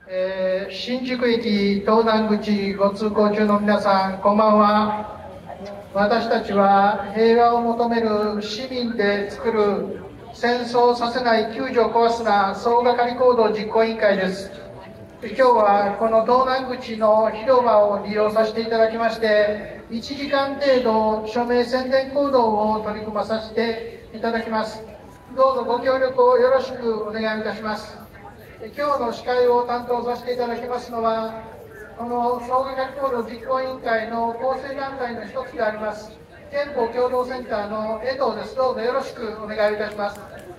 新宿駅東南口ご通行中の皆さん、こんばんは。私たちは平和を求める市民で作る戦争させない救助を壊すな総がかり行動実行委員会です。今日はこの東南口の広場を利用させていただきまして、1時間程度署名宣伝行動を取り組まさせていただきます。どうぞご協力をよろしくお願いいたします。今日の司会を担当させていただきますのは、この総合学校の実行委員会の構成団体の一つであります、憲法共同センターの江藤です。どうぞよろしくお願いいたします。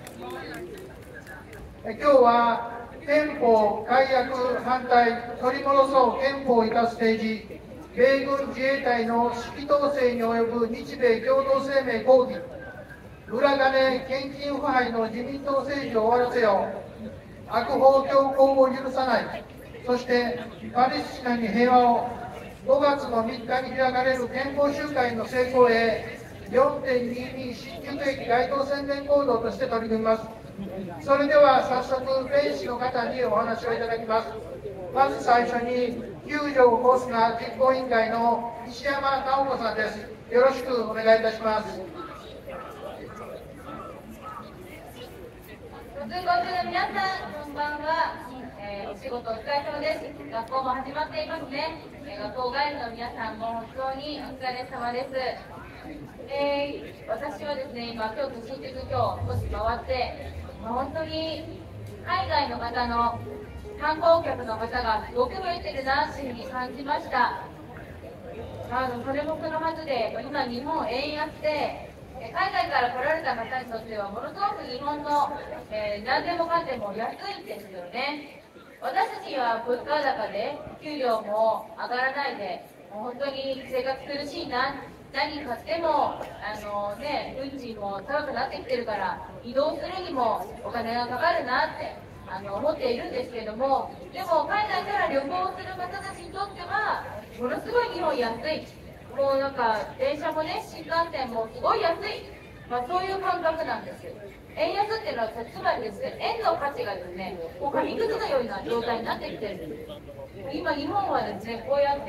今日は憲法改悪反対、取り戻そう憲法を生かす政治、米軍自衛隊の指揮統制に及ぶ日米共同声明抗議、裏金献金腐敗の自民党政治を終わらせよう、悪法強行を許さない、そしてパレスチナに平和を、5月の3日に開かれる憲法集会の成功へ 4.22 新宿駅街頭宣伝行動として取り組みます。それでは早速弁士の方にお話をいただきます。まず最初に救助を起こすな実行委員会の石山直子さんです。よろしくお願いいたします。 ご通行中の皆さん、こんばんは。お仕事お疲れ様です。学校も始まっていますね。学校帰りの皆さんも本当にお疲れ様です。私はですね、今、京都新宿今日少し回って、本当に海外の方の観光客の方がすごく増えてるなというふうに感じました。それもそのはずで、今、日本円安で、海外から来られた方にとってはものすごく日本の、何でもかんでも安いんですよね。私たちは物価高で給料も上がらないで、もう本当に生活苦しいな、何買っても運賃も高くなってきてるから移動するにもお金がかかるなって思っているんですけれども、でも海外から旅行する方たちにとってはものすごい日本安い。もうなんか電車もね、新幹線もすごい安い、そういう感覚なんです。円安っていうのはつまりですね、円の価値がですね、もう紙くずのような状態になってきてるんです。今日本はですね、こうやって、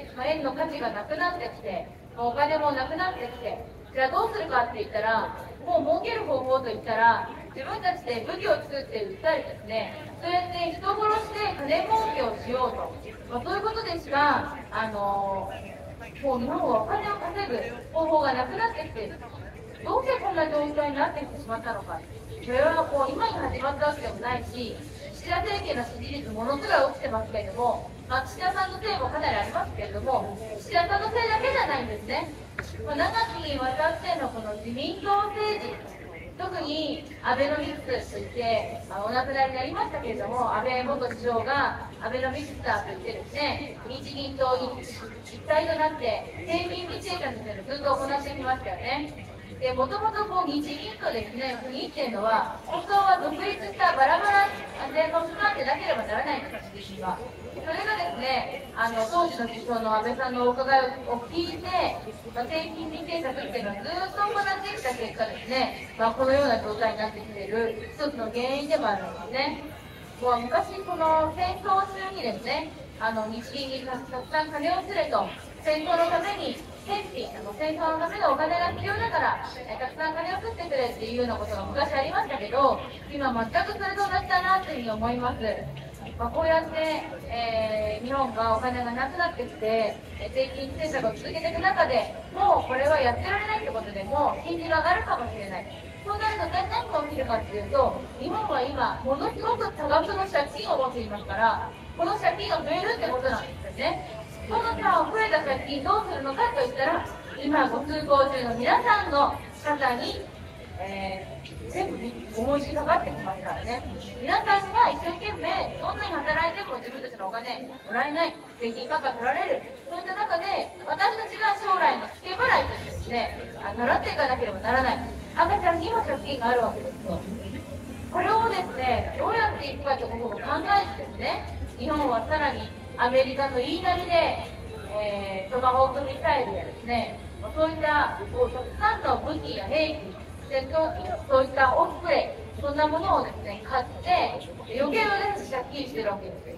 円の価値がなくなってきて、お金もなくなってきて、じゃあどうするかって言ったら、もう儲ける方法と言ったら、自分たちで武器を作って売ったりですね、そうやって人殺して金儲けをしようと、そういうことでしかもう日本はお金を稼ぐ方法がなくなってきている。どうしてこんな状況になってきてしまったのか。それは今に始まったわけでもないし、岸田政権の支持率ものすごい落ちてますけれども、岸田さんのせいもかなりありますけれども、岸田さんのせいだけじゃないんですね。長きにわたってのこの自民党政治、特にアベノミクスといって、お亡くなりになりましたけれども、安倍元首相がアベノミクスターといってですね、日銀と一体となって低金利政策というのをずっと行ってきましたよね。で、もともと日銀とですね、国っていうのは、本当は独立したバラバラで組織ってなければならないんです、自身は。それがですね、当時の首相の安倍さんのお伺いを聞いて、低金利政策っていうのをずっと行ってきた結果ですね、このような状態になってきている一つの原因でもあるんですね。昔、この戦争中にですね、日銀にたくさん金をくれと、戦争のために戦争のためのお金が必要だから、たくさん金を送ってくれっていうようなことが昔ありましたけど、今全くそれと同じだなというふうに思います。こうやって、日本がお金がなくなってきて、低金利政策を続けていく中で、もうこれはやってられないってことで、もう金利が上がるかもしれない。そうなると何が起きるかっていうと、日本は今、ものすごく多額の借金を持っていますから、この借金が増えるってことなんですよね。その増えた借金どうするのかといったら、今ご通行中の皆さんの方に、全部重いしかかってきますからね。皆さんが一生懸命どんなに働いても自分たちのお金もらえない、税金価格取られる、そういった中で私たちが将来の付け払いとしてですね、払っていかなければならない。赤ちゃんにも借金があるわけですよ。これをですね、どうやっていくかということを考えてですね、日本はさらにアメリカの言いなりで、トマホークミサイルやですね、そういったたくさんの武器や兵器、戦闘機、そういったオスプレイ、そんなものをですね、買って、余計な借金してるわけですよ。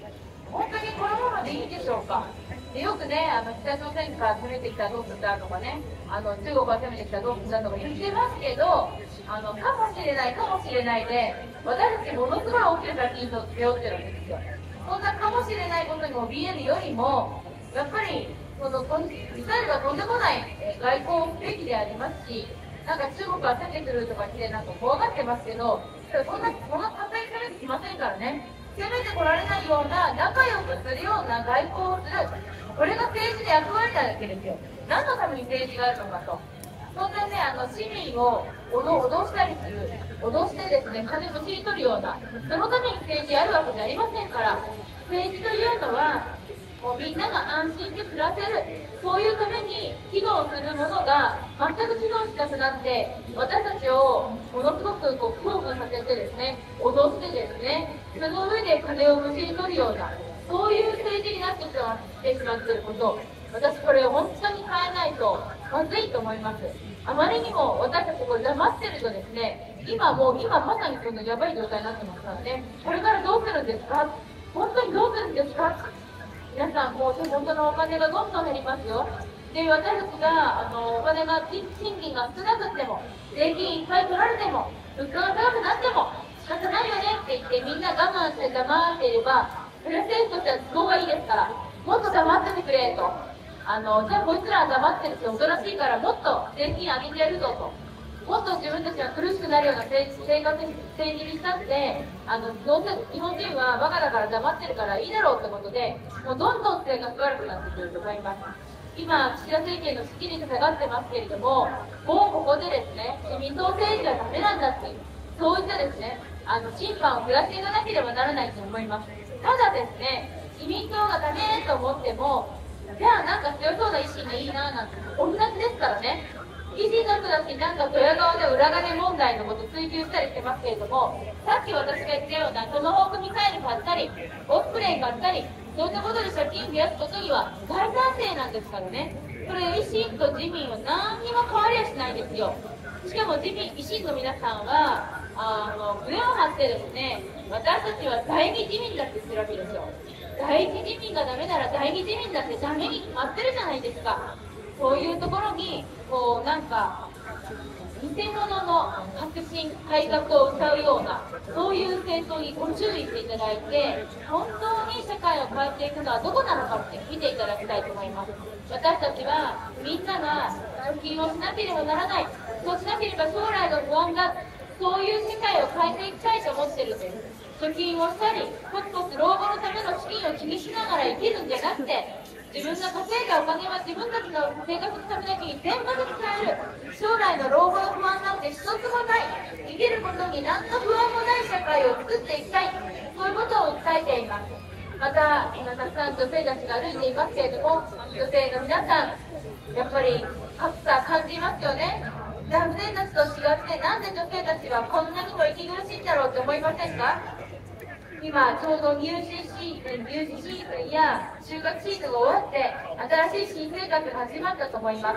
本当にこのままでいいんでしょうか。でよくね、北朝鮮から攻めてきたらどうするんだとかね、中国が攻めてきたらどうするんだとか言ってますけど、かもしれないで、私たちものすごい大きな責任を背負ってるんですよ。そんなかもしれないことに怯えるよりも、やっぱりミサイルが飛んでこない外交べきでありますし、なんか中国が攻めてくるとか言ってなんか怖がってますけど、そんな簡単に攻めてきませんからね。攻めてこられないような仲良くするような外交をする、これが政治の役割なわけですよ。何のために政治があるのかと。そんなね、市民を脅したりする、脅してですね、金むしり取るような、そのために政治やるわけじゃありませんから、政治というのは、もうみんなが安心して暮らせる、そういうために機能するものが全く機能しなくなって、私たちをものすごく興奮させてですね、脅してですね、その上で金をむしり取るような、そういう政治になってしまっていること、私これを本当に変えないとまずいと思います。あまりにも私たちこれ黙ってるとですね、今まさにそのやばい状態になってますからね、これからどうするんですか、本当にどうするんですか、皆さんもう手元のお金がどんどん減りますよ。で、私たちがお金が賃金が少なくても、税金いっぱい取られても、物価が高くなっても仕方ないよねって言ってみんな我慢して黙っていれば、それは政府としては都合がいいですから、もっと黙っててくれと。じゃあこいつらは黙ってるっておとなしいからもっと税金上げてやるぞと。もっと自分たちが苦しくなるような政治にしたって、どうせ日本人はバカだから黙ってるからいいだろうってことで、もうどんどん生活悪くなってくると思います。今、岸田政権の支持率下がってますけれども、もうここでですね、自民党政治はダメなんだっていう、そういったですね、審判を下していかなければならないと思います。ただですね、自民党がダメと思っても、じゃあなんか強そうな維新がいいななんて同じですからね。維新の人たちになんかドヤ顔で裏金問題のこと追及したりしてますけれども、さっき私が言ったようなトマホークミサイル買ったりオスプレイ買ったり、そういったことで借金増やすことには大賛成なんですからね。これ維新と自民は何にも変わりはしないんですよ。しかも維新の皆さんは胸を張ってですね、私たちは第二自民だって言ってるわけですよ。第一自民がダメなら第二自民だってダメに決まってるじゃないですか。そういうところになんか偽物の革新改革を謳うような、そういう政党にご注意していただいて、本当に社会を変えていくのはどこなのかって見ていただきたいと思います。私たちはみんなが貯金をしなければならない、そうしなければ将来が不安だ、そういう世界を変えていきたいと思ってるんです。貯金をしたり、コツコツ老後のための資金を気にしながら生きるんじゃなくて、自分が稼いだお金は自分たちの生活のためだけに全部で使える、将来の老後の不安なんて一つもない、生きることに何の不安もない社会を作っていきたい、そういうことを訴えています。また今たくさん女性たちが歩いていますけれども、女性の皆さんやっぱり格差感じますよね。男性たちと違ってなんで女性たちはこんなにも息苦しいんだろうって思いませんか。今ちょうど入試シーズンや就学シーズンが終わって新しい新生活が始まったと思います。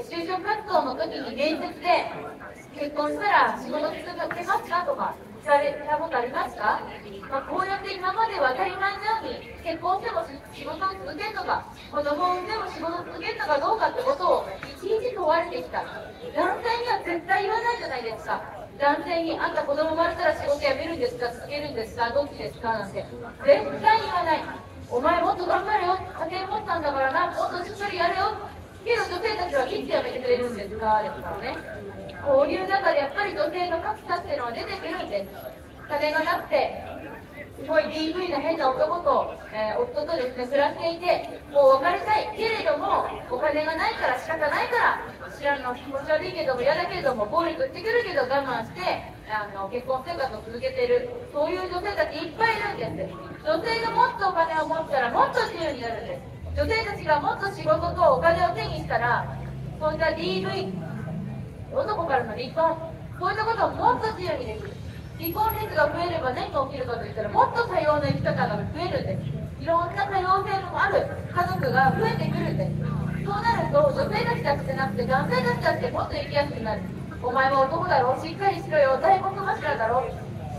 就職活動の時に面接で結婚したら仕事続けますかとか聞かれたことありますか。こうやって今までは当たり前のように結婚しても仕事を続けるのか、子供を産んでも仕事を続けるのかどうかってことをいちいち問われてきた。男性には絶対言わないじゃないですか。男性にあんた子供生まれたら仕事辞めるんですか、続けるんですか、どっちですかなんて絶対言わない。お前もっと頑張れよ、家庭持ったんだからな、もっとしっかりやれよ。けど女性たちはいつ辞めてくれるんですかですからね。こういう中でやっぱり女性の格差っていうのは出てくるんです。金がなくてすごい DV な変な男と、夫とですね暮らしていて、もう別れたいけれどもお金がないから仕方ないから、知らんの気持ち悪いけども嫌だけれども暴力してくるけど我慢して結婚生活を続けている、そういう女性たちいっぱいいるんです。女性がもっとお金を持ったらもっと自由になるんです。女性たちがもっと仕事とお金を手にしたら、そういった DV、男からの離婚、そういったことをもっと自由にできる。離婚率が増えれば何が起きるかといったら、もっと多様な生き方が増えるんです。いろんな多様性のある家族が増えてくるんです。そうなると女性たちだけじゃなくて男性たちだってもっと生きやすくなる。お前も男だろ、しっかりしろよ、大黒柱だろ、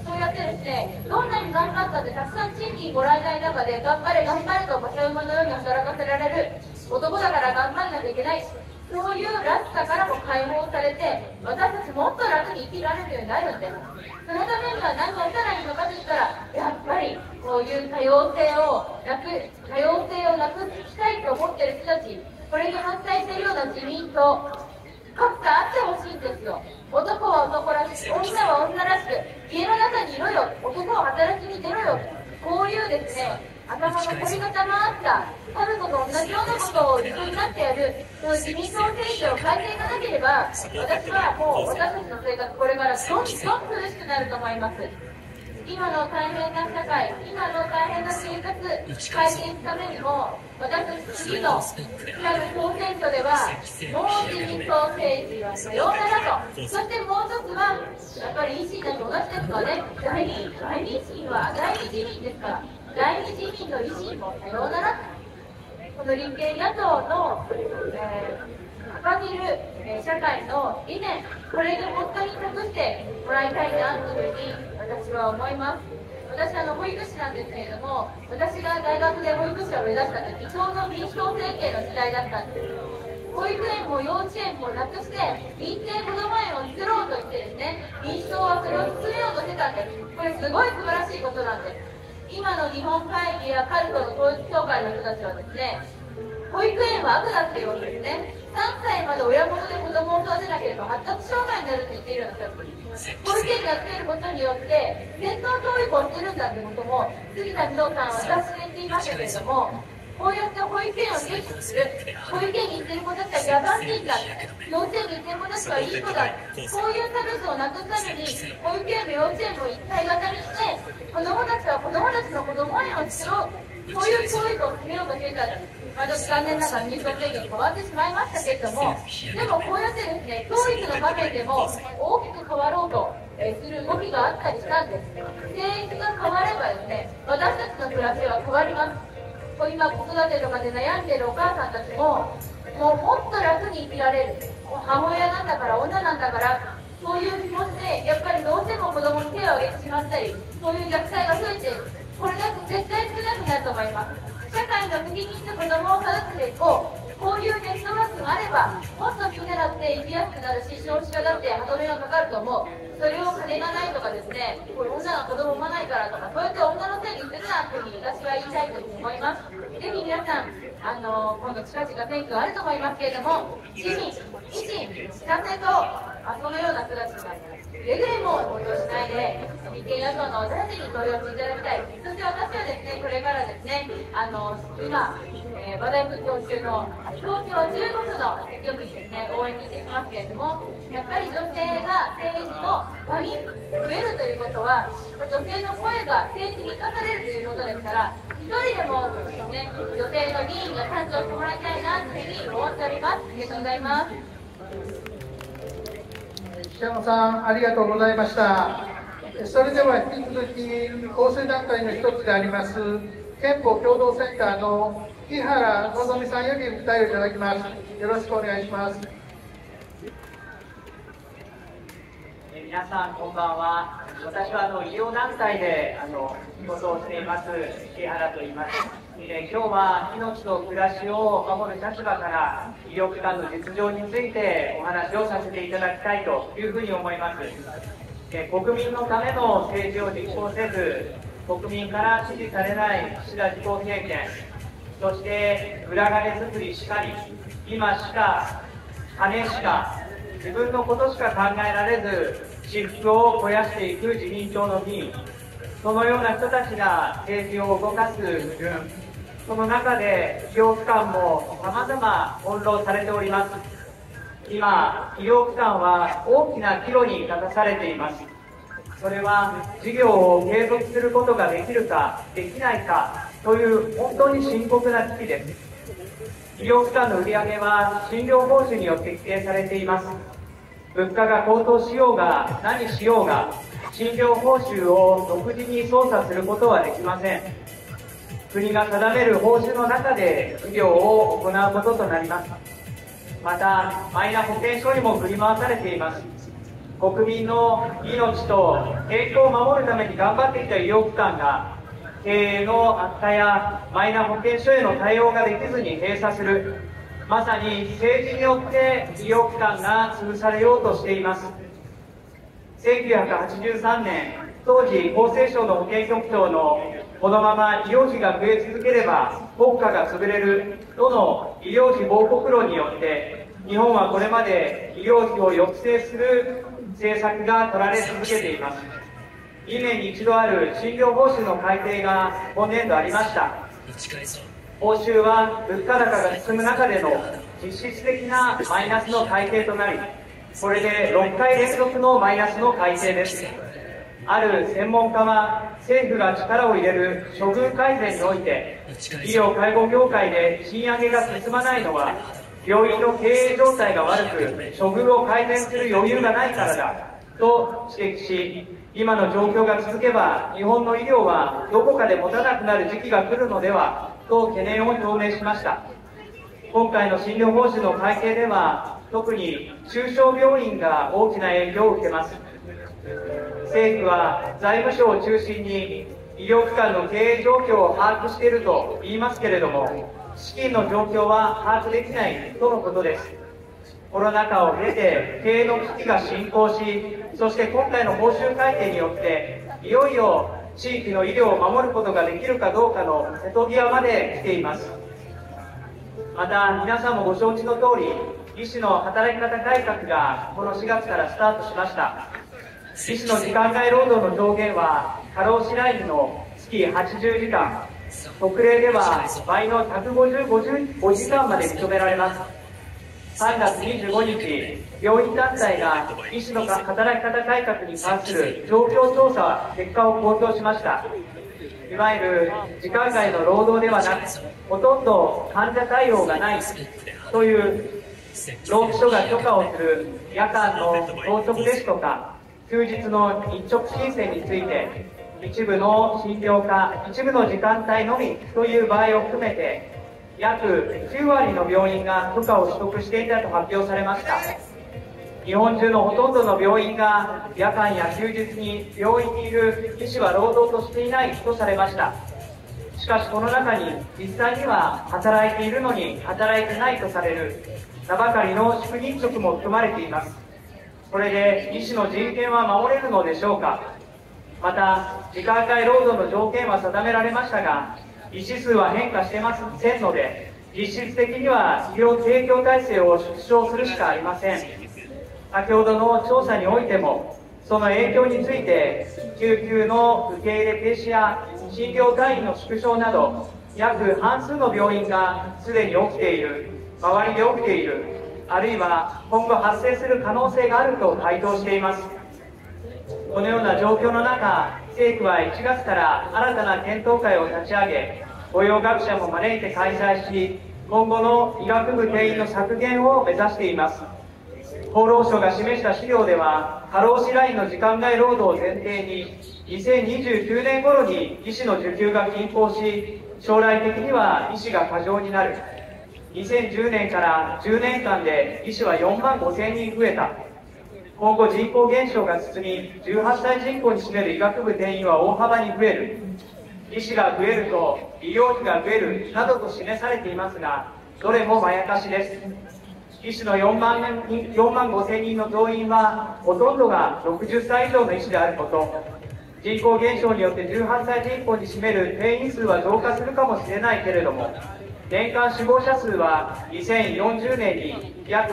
そうやってですね、どんなに頑張ったってたくさん賃金もらえない中で、頑張れ頑張れと馬車馬のように働かせられる、男だから頑張らなきゃいけない、そういうらしさからも解放されて、私たちもっと楽に生きられるようになるんです。そのためには何をしたらいいのかといったら、やっぱりこういう多様性をなくしたいと思っている人たち、これに反対しているような自民党、格差あってほしいんですよ。男は男らしく、女は女らしく、家の中にいろよ、男は働きに出ろよ、こういうですね、頭の凝り固まったカルトと同じようなことを理想になってやる、その自民党政治を変えていかなければ、私はもう私たちの生活、これからどんどん苦しくなると思います。今の大変な社会、今の大変な生活、改善するためにも、私たち次の来る総選挙では、もう自民党政治はさようならと、そしてもう一つは、やっぱり維新だと同じですかね、第二維新は第二自民ですから、第二自民の維新もさようなら、この立憲野党の、掲げる、社会の理念、これで本当に託してもらいたいなというふうに私は思います。私保育士なんですけれども、私が大学で保育士を目指した時、ちょうど民主党政権の時代だったんです。保育園も幼稚園もなくして認定こども園を作ろうと言ってですね、民主党はそれを進めようとしてたんです。これすごい素晴らしいことなんです。今の日本会議やカルトの統一教会の人たちはですね、保育園は悪だっていうわけですね。3歳まで親元で子供を育てなければ発達障害になるって言っているような人たち、保育園が作ることによって伝統教育をしてるんだってことも杉田水道さんは私が言っていましたけれども、こうやって保育園を重視する、保育園に行ってる子たちは野蛮人だ、幼稚園に行ってる子たちはいい子だ、こういう差別をなくすために保育園も幼稚園も一体型にして子供たちは子供たちの子供園を作ろう、そういう教育を決めようとしていたんです。残念ながら民主党政権に変わってしまいましたけれども、でもこうやってですね、教育の場面でも大きく変わろうとする動きがあったりしたんです。政治が変わればですね、私たちの暮らしは変わります。今子育てとかで悩んでいるお母さんたちも、もっと楽に生きられる、母親なんだから女なんだから、そういう気持ちでやっぱりどうしても子供に手を挙げてしまったり、そういう虐待が増えている、これだと絶対少なくなると思います。社会の右に行って子供を育てていこう、こういうネットワークがあればもっとみんなだって生きやすくなるし、少子化だって歯止めがかかると思う。それを金がないとかですね、これ女が子供産まないからとか、そうやって女のせいにするなというふうに私は言いたいと思います。ぜひ皆さん、今度近々選挙があると思いますけれども、自民、維新、参政党、そのような人たちがくれぐれも投票しないで、立憲野党の私たちに投票していただきたい。そして私はですね、これからですね、今、話題沸騰中の東京15区の選挙区にですね、応援に行ってきますけれども、やっぱり女性が政治の場に増えるということは、女性の声が政治に生かされるということですから、一人でもですね、女性の議員が誕生してもらいたいなというふうに思っております。ありがとうございます。 岸山さん、ありがとうございました。それでは引き続き構成団体の一つであります憲法共同センターの木原希さんより訴えをいただきます。よろしくお願いします。 皆さんこんばんは。私は医療団体で仕事をしています木原と言います。今日は命と暮らしを守る立場から医療機関の実情についてお話をさせていただきたいというふうに思います。国民のための政治を実行せず、国民から支持されない岸田自公政権、そして裏金作りしかり、今しか金しか自分のことしか考えられず私腹を肥やしていく自民党の議員、そのような人たちが政治を動かす矛盾、その中で医療機関もさまざま翻弄されております。今、医療機関は大きな岐路に立たされています。それは事業を継続することができるかできないかという本当に深刻な危機です。医療機関の売り上げは診療報酬によって規定されています。物価が高騰しようが何しようが診療報酬を独自に操作することはできません。国が定める報酬の中で事業を行うこととなります。またマイナ保険証にも振り回されています。 国民の命と健康を守るために頑張ってきた医療機関が経営の悪化やマイナ保険証への対応ができずに閉鎖する、まさに政治によって医療機関が潰されようとしています。1983年、当時厚生省の保健局長のこのまま医療費が増え続ければ国家が潰れるとの医療費亡国論によって日本はこれまで医療費を抑制する政策が取られ続けています。2年に一度ある診療報酬の改定が今年度ありました。報酬は物価高が進む中での実質的なマイナスの改定となり、これで6回連続のマイナスの改定です。ある専門家は、政府が力を入れる処遇改善において、医療介護業界で賃上げが進まないのは、病院の経営状態が悪く、処遇を改善する余裕がないからだと指摘し、今の状況が続けば日本の医療はどこかで持たなくなる時期が来るのではと懸念を表明しました。今回の診療報酬の改定では特に中小病院が大きな影響を受けます。政府は財務省を中心に医療機関の経営状況を把握していると言いますけれども、資金の状況は把握できないとのことです。コロナ禍を経て経営の危機が進行し、そして今回の報酬改定によっていよいよ地域の医療を守ることができるかどうかの瀬戸際まで来ています。また皆さんもご承知の通り、医師の働き方改革がこの4月からスタートしました。医師の時間外労働の上限は過労死ラインの月80時間、特例では倍の155時間まで認められます。3月25日、病院団体が医師の働き方改革に関する状況調査結果を公表しました。いわゆる時間外の労働ではなく、ほとんど患者対応がないという労基署が許可をする夜間の当直ですとか休日の日直申請について、一部の診療科、一部の時間帯のみという場合を含めて約9割の病院が許可を取得していたと発表されました。日本中のほとんどの病院が夜間や休日に病院にいる医師は労働としていないとされました。しかしこの中に実際には働いているのに働いてないとされる名ばかりの宿日職も含まれています。これで医師の人権は守れるのでしょうか。また時間外労働の条件は定められましたが、医師数は変化してませんので、実質的には医療提供体制を縮小するしかありません。先ほどの調査においても、その影響について、救急の受け入れ停止や診療単位の縮小など、約半数の病院がすでに起きている、周りで起きている、あるいは今後発生する可能性があると回答しています。このような状況の中、政府は1月から新たな検討会を立ち上げ、雇用学者も招いて開催し、今後の医学部定員の削減を目指しています。厚労省が示した資料では、過労死ラインの時間外労働を前提に、2029年頃に医師の需給が均衡し、将来的には医師が過剰になる。2010年から10年間で医師は4万5000人増えた。今後人口減少が進み、18歳人口に占める医学部定員は大幅に増える。医師が増えると医療費が増えるなどと示されていますが、どれもまやかしです。医師の4万5000人の増員はほとんどが60歳以上の医師であること、人口減少によって18歳人口に占める定員数は増加するかもしれないけれども、年間死亡者数は2040年に約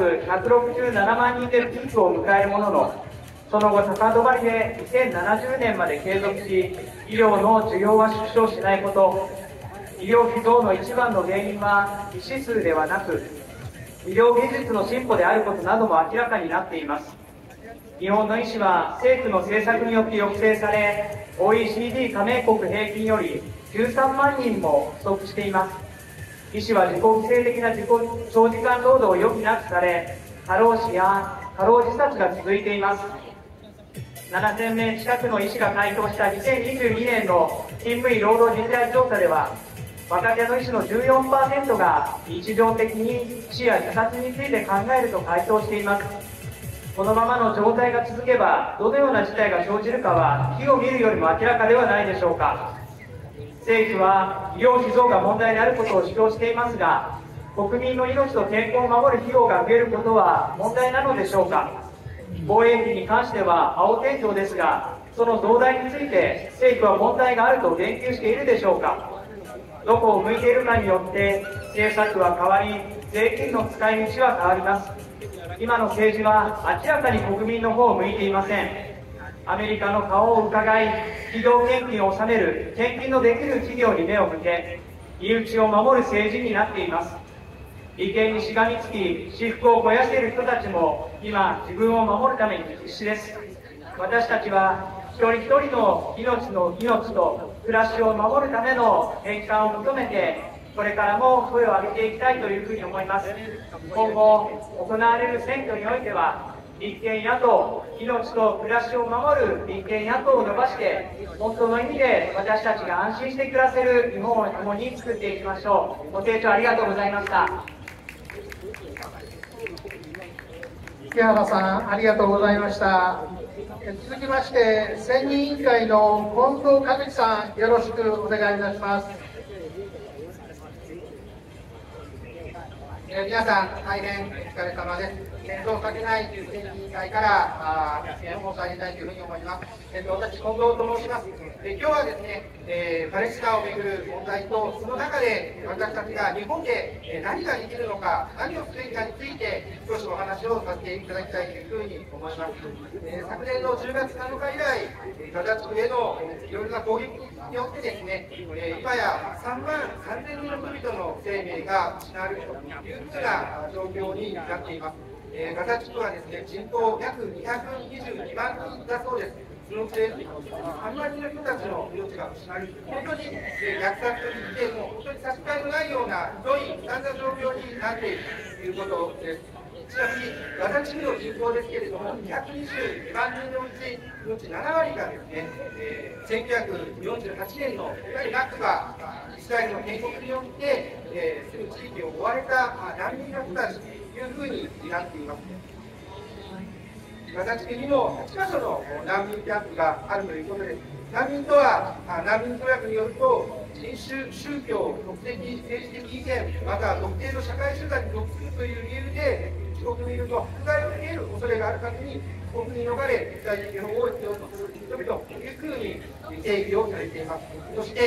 167万人でピークを迎えるものの、その後高止まりで2070年まで継続し、医療の需要は縮小しないこと、医療費増の一番の原因は医師数ではなく、医療技術の進歩であることなども明らかになっています。日本の医師は政府の政策によって抑制され、OECD 加盟国平均より13万人も不足しています。医師は自己犠牲的な長時間労働を余儀なくされ、過労死や過労自殺が続いています。7000名近くの医師が回答した2022年の勤務医労働実態調査では、若手の医師の 14% が日常的に死や自殺について考えると回答しています。 このままの状態が続けばどのような事態が生じるかは火を見るよりも明らかではないでしょうか。政府は医療費増が問題であることを主張していますが、国民の命と健康を守る費用が増えることは問題なのでしょうか。防衛費に関しては青天井ですが、その増大について政府は問題があると言及しているでしょうか。どこを向いているかによって政策は変わり、税金の使い道は変わります。今の政治は明らかに国民の方を向いていません。アメリカの顔を伺い、企業献金を納める献金のできる企業に目を向け、身内を守る政治になっています。利権にしがみつき、私腹を肥やしている人たちも今自分を守るために必死です。私たちは一人一人の命と暮らしを守るための返還を求めて、これからも声を上げていきたいというふうに思います。今後行われる選挙においては、立憲野党、命と暮らしを守る立憲野党を伸ばして、本当の意味で私たちが安心して暮らせる日本を共に作っていきましょう。ご清聴ありがとうございました。 木原さん、ありがとうございました。続きまして、選任委員会の近藤和樹さん、よろしくお願いいたします。 皆さん、大変お疲れ様です。先導をかけない選任委員会から発言を申し上げたいというふうに思います。私、近藤と申します。今日はですね、パレスチナをめぐる問題と、その中で私たちが日本で何ができるのか、何をすべきかについて、少しお話をさせていただきたいというふうに思います。昨年の10月7日以来、ガザ地区へのいろいろな攻撃によってですね、今や3万3000人の人々の生命が失われるというふうな状況になっています。ガザ地区はですね、人口約222万人だそうです。そのうち3万人の人たちの命が失われる、本当に虐殺といっても本当に差し支えのないようなひどい悲惨な状況になっているということです。ちなみにガザ地区の人口ですけれども、222万人のうち7割がですね、1948年のナクバ、イスラエルの建国によって住む地域を追われた難民の人たちというふうになっています。ガザ地区にも8カ所の難民キャンプがあるということです。難民とは、難民条約によると、人種、宗教、国籍、政治的意見、または特定の社会集団に属するという理由で、自国にいると迫害を受ける恐れがあるために、自国に逃れ、国際的保護を必要とする人々というふうに定義をされています。そして、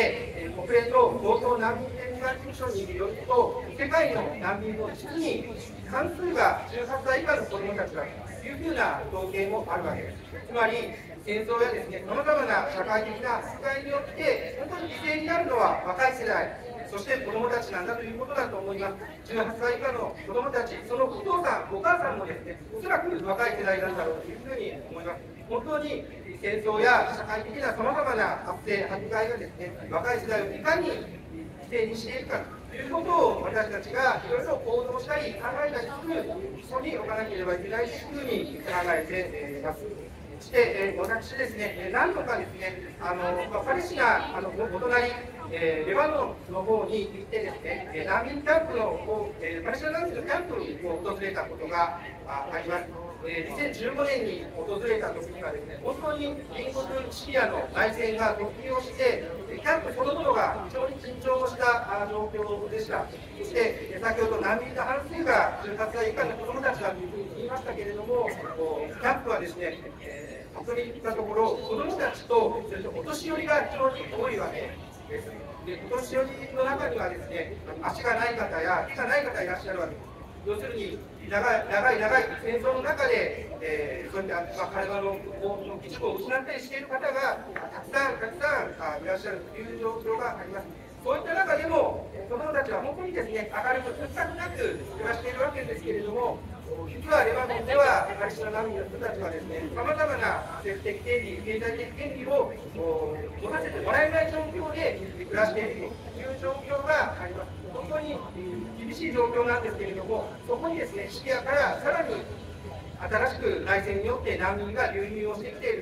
国連の同等難民権利事務所によると、世界の難民の実に半数が18歳以下の子どもたちだというふうな統計もあるわけです。つまり、戦争やですね、さまざまな社会的な迫害によって、本当に犠牲になるのは若い世代、そして子どもたちなんだということだと思います。18歳以下の子どもたち、そのお父さん、お母さんもですね、おそらく若い世代なんだろうというふうに思います。本当に戦争や社会的なさまざまな迫害がですね、若い世代をいかに犠牲にしているかということを私たちがいろいろ行動したり考えたりする、そこに置かなければいけないというふうに考えています。そして、私ですね、何度かですね、パレスチナのお隣、レバノンの方に行ってですね、難民キャンプのパレスチナ難民のキャンプを訪れたことがあります。2015年に訪れた時にはですね、本当に隣国シリアの内戦が突入をして、キャンプそのものが非常に緊張した状況でした。そして先ほど難民の半数が18歳以下の子どもたちだというふうに言いましたけれども、キャンプはですね、本当に言ったところ、子どもたちとそれとお年寄りが非常に多いわけです。で、お年寄りの中にはですね、足がない方や手がない方いらっしゃるわけです。要するに長い戦争の中で、そういった、体の一部を失ったりしている方がたくさんいらっしゃるという状況があります。そういった中でも子どもたちは本当にですね、明るく屈託なく暮らしているわけですけれども、実はレバノンではパレスチナ難民の人たちはですね、さまざまな政治的権利、経済的権利を持たせてもらえない状況で暮らしているという状況があります。本当に厳しい状況なんですけれども、そこにですね、シリアからさらに新しく内戦によって難民が流入をしてきていると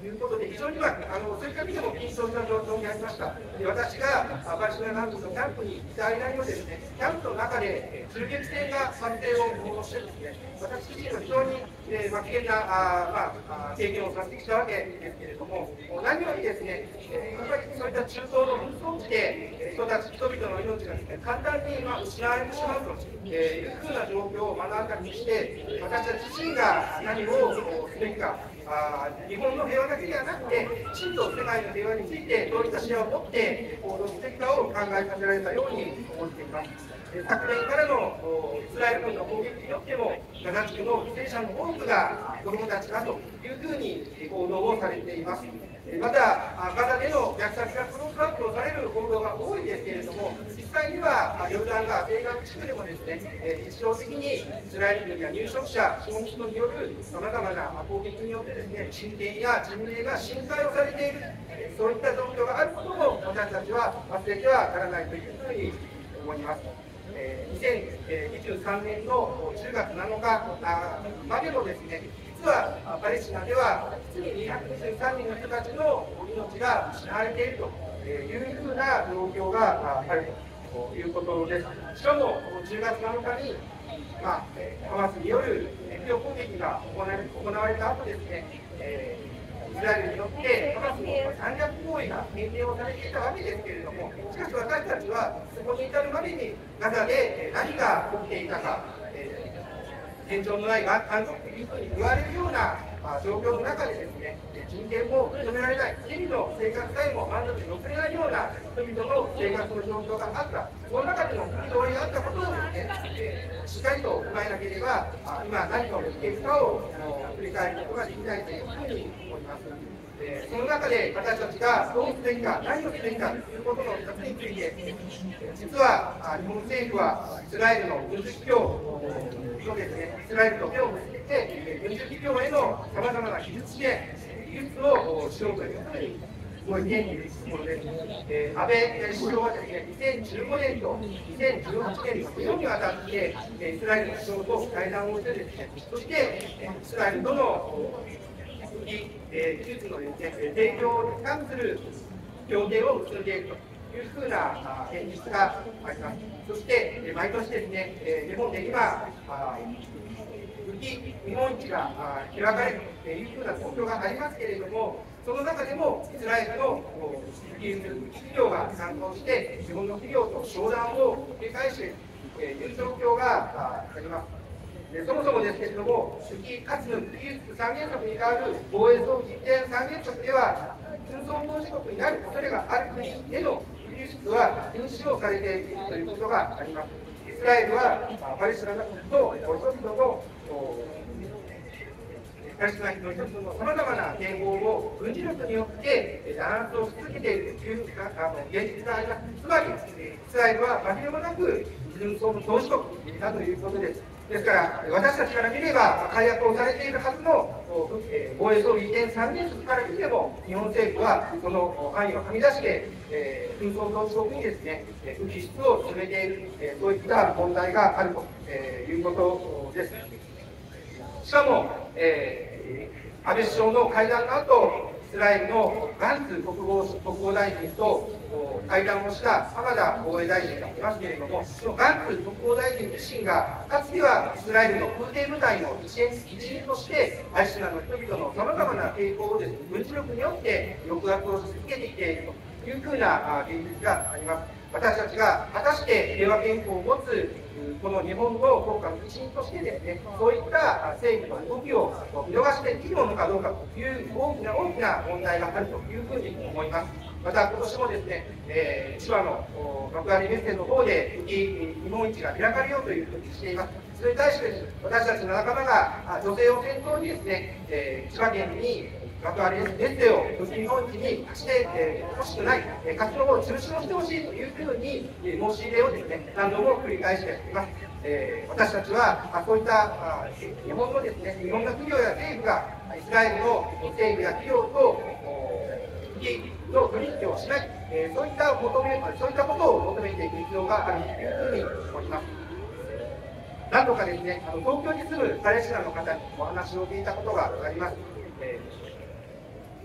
いうことで、非常にそういった意味でも緊張した状況にありました。で、私がパレスチナ南部のキャンプにいた間にもですね、キャンプの中で銃撃戦が発生をしてですね、私自身は非常に危険な経験をさせてきたわけですけれども、何よりですね、やっぱりそういった中東の紛争地で人々の命がですね、簡単に失われてしまうというふうな状況を目の当たりにして、私たち自身が何をすべきか、日本の平和だけではなくて、きちんと世界の平和についてどういった視野を持って行動すべきかを考えさせられたように思っています。昨年からのイスラエル軍の攻撃によっても、ガザ地区の犠牲者の多くが子どもたちだというふうに報道をされています。また、ガザでの虐殺がクローズアップをされる報道が多いですけれども、実際にはヨルダン川西岸地区でもですね、日常的にイスラエル軍や入植者、資本人によるさまざまな攻撃によってですね、人権や人命が侵害をされている、そういった状況があることも私たちは忘れてはならないというふうに思います。2023年の10月7日までもですね、実はパレスチナでは実に223人の人たちの命が失われているというふうな状況があるということです。しかも10月7日に、ハマスによる敵攻撃が行われた後ですね、イスラエルによってハマスの残虐行為が限定をされていたわけですけれども、しかし私たちはそこに至るまでにガザで何が起きていたか、現状のない監督というふうに言われるような状況の中でですね、人権も認められない、日々の生活さえも満足に送れないような人々の生活の状況があった、その中での憤りがあったことをですね、しっかりと踏まえなければ、今何が起きているかを振り返ることができないというふうに思います。その中で私たちがどうすべきか、何をすべきかということの2つについて、実は日本政府はイスラエルの軍事企業とですね、イスラエルと手を結んで、軍事企業へのさまざまな技術支援、技術をしようというふうに動いているところです。安倍首相はですね、2015年と2018年の2度にわたって、イスラエルの首相と会談をしてですね、そしてイスラエルとの技術のですね、提供に関する協定を結んでいるというふうな現実があります。そして毎年ですね、日本で今武器見本市が開かれるというふうな状況がありますけれども、その中でもイスラエルの技術企業が参加して、日本の企業と商談を繰り返しているという状況があります。そもそもですけれども、武器かつ技術三原則に代わる防衛装備一三原則では、紛争当事国になる恐れがある国への輸出は禁止をされているということがあります。イスラエルはパレスチナと人々のパレスチナ人の人々のさまざまな言語を軍事力によって弾圧をし続けているという現実があります。つまり、イスラエルは紛れもなく紛争の当事国だということです。ですから、私たちから見れば、解約をされているはずの防衛装備移転3原則から見ても、日本政府はその範囲をはみ出して、紛争当事国にですね、武器輸出を進めている、そういった問題があるということです。しかも、安倍首相の会談の後、イスラエルのガンツ国防大臣と会談をした浜田防衛大臣がいますけれども、そのガンツ国防大臣自身が、かつてはイスラエルの空挺部隊の一員として、パレスチナの人々のさまざまな抵抗をですね、軍事力によって抑圧をし続けてきているというふうな現実があります。私たちが果たして平和憲法を持つこの日本の国家の一員としてですね、そういった政府の動きを見逃していいものかどうかという大きな問題があるというふうに思います。また今年もですね、千葉の幕張メッセの方で日本市が開かれようというふうにしています。それに対してですね、私たちの仲間が女性を先頭にですね、千葉県に幕張メッセを日本一にしてほしくない、活動を中止をしてほしいというふうに申し入れをですね、何度も繰り返しています。私たちはそういった日本のですね、いろんな企業や政府がイスラエルの政府や企業との取引をしない、そういったことを求めていく必要があるというふうに思います。何度かですね、東京に住むパレスチナの方にお話を聞いたことがあります。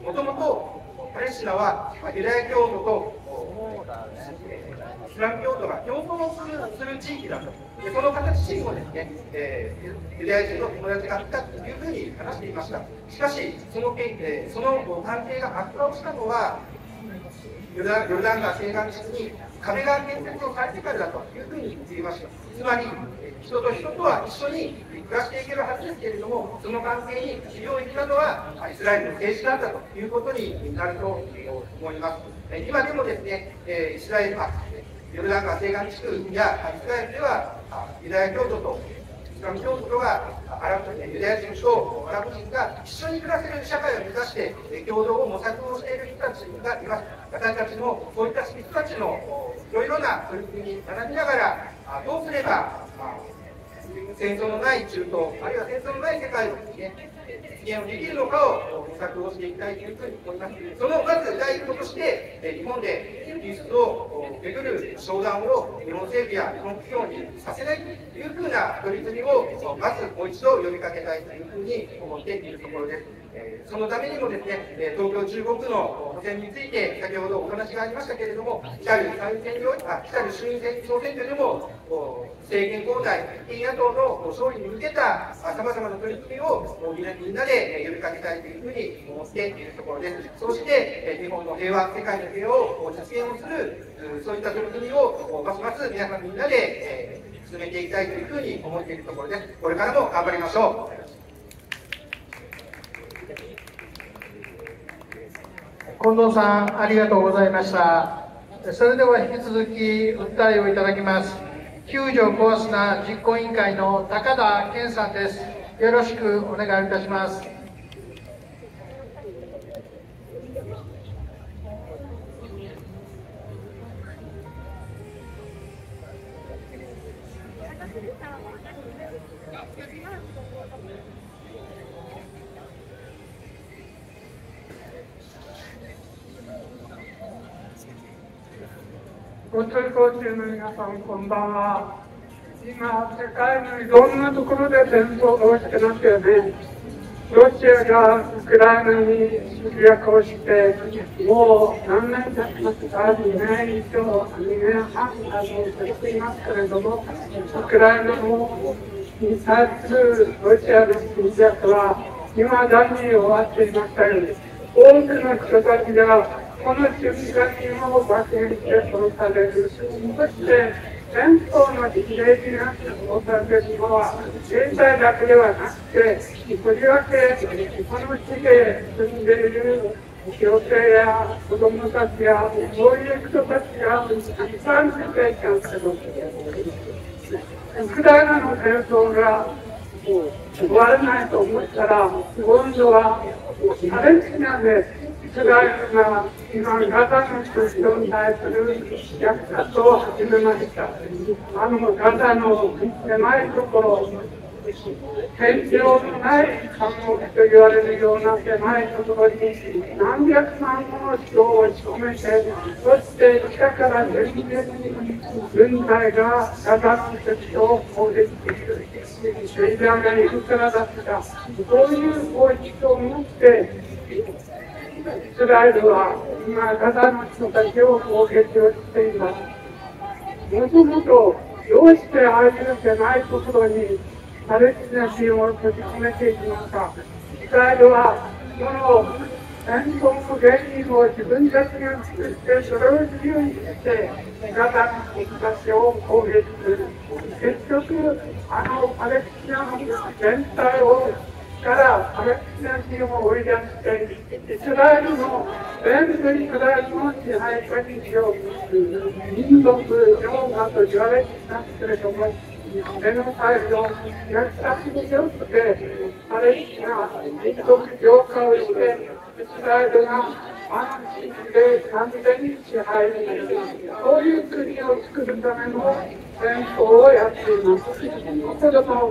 もともとパレスチナはユダヤ教徒とイスラム教徒が共存する地域だと、その形をですね、ユダヤ人の友達がいたというふうに話していました。しかし、その関係が悪化をしたのは、ヨルダン川西岸地区に壁が建設をされてからだというふうに言っていました。つまり、人と人とは一緒に暮らしていけるはずですけれども、その関係に非常になのはイスラエルの政治なんだということになると思います。今でもですね、イスラエルはヨルダン川西岸地区やイスラエルではユダヤ教徒とイスラム教徒がユダヤ人とアラブ人が一緒に暮らせる社会を目指して共同を模索をしている人たちがいます。私たちもそういった人たちのいろいろな取り組みに学びながら、どうすれば戦争のない中東、あるいは戦争のない世界をですね、実現をできるのかを模索をしていきたいというふうに思います。そのまず第一歩として、日本でキリストを巡る商談を日本政府や日本企業にさせないというふうな取り組みをまずもう一度呼びかけたいというふうに思っているところです。そのためにもですね、東京15区の補選について先ほどお話がありましたけれども、来る衆院選総選挙でも政権交代、野党の勝利に向けたさまざまな取り組みをみんなで呼びかけたいというふうに思っているところです。そして日本の平和、世界の平和を実現をする、そういった取り組みをますます皆さんみんなで進めていきたいというふうに思っているところです。これからも頑張りましょう。 近藤さん、ありがとうございました。それでは引き続き訴えをいただきます。救助コアスナ実行委員会の高田健さんです。よろしくお願いいたします。 ご聴講中の皆さん、こんばんは。今、世界のいろんなところで戦争が起きてますよね。ロシアがウクライナに侵略をして、もう何年経ちますか、2年以上、2年半経っていますけれども、ウクライナのに対するロシアの侵略は、未だに終わっていません。多くの人たちがこの瞬間にも爆撃で殺される。そして戦争の事例になって殺されるのは兵隊だけではなくて、とりわけこの地で住んでいる女性や子供たちやそういう人たちがたくさん出ていたんですけど、ウクライナの戦争が終わらないと思ったら、今度はパレスチナでイスラエルが今ガザの人々に対する虐殺を始めました。ガザの狭いところ、天井のない監獄と言われるような狭いところに何百万もの人を押し込めて、そして北から全面に軍隊がガザの人々を攻撃する。イランがいるからだった。そういう法律を持ってイスラエルは今、ガザの人たちを攻撃をしています。もともと、どうしてああいう狭いところにパレスチナ人を閉じ込めていくのか。イスラエルは、この戦争の原因を自分たちが作って、それを自由にして、ガザの人たちを攻撃する。結局、パレスチナの全体をからパレスチナ人を追い出して、イスラエルの全部イスラエルの支配下にしようとする民族浄化と言われていますけれども、エノサイドを虐殺によってパレスチナ民族浄化をして、イスラエルが安心で完全に支配する、そういう国を作るための戦争をやっています。けれども、もう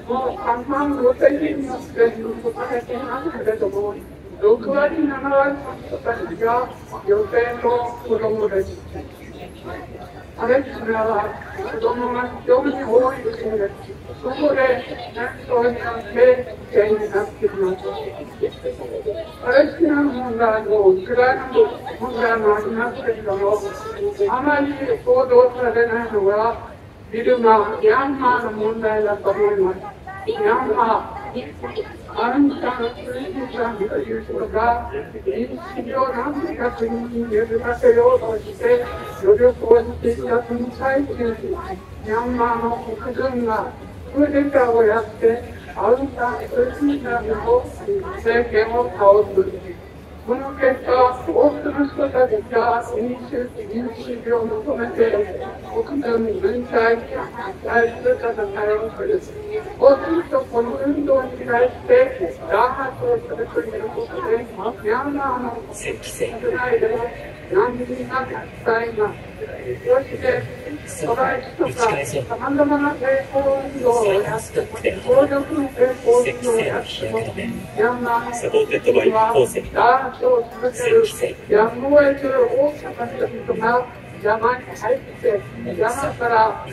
3万5千人の戦争されていますけれども、6割、7割の人たちが女性の子供です。パレスチナは子供が非常に多い国です。そこで戦争によって危険になっています。 パレスチナの問題もウクライナの問題もありますけれども、あまり報道されないのがビルマ、ミャンマーの問題だと思います。ミャンマー、アウンサン・スー・チーさんという人が民主主義を何とか国に呼びかけようとして努力をしていたその最中にミャンマーの国軍がクーデターをやってアウンサン・スー・チーさんの政権を倒す。この結果、多くの人たちが民主主義を求めて国軍全体に対する戦いをする。そうすると、この運動に対して弾圧をするということで、ミャンマーの国内で難民がたくさんいます。そして、トライチとか、さまざまな抵抗運動をやって、暴力の抵抗運動をやっても、ミャンマーの国民は弾圧を続ける、やむを得ず多くの人々が山に入って、山から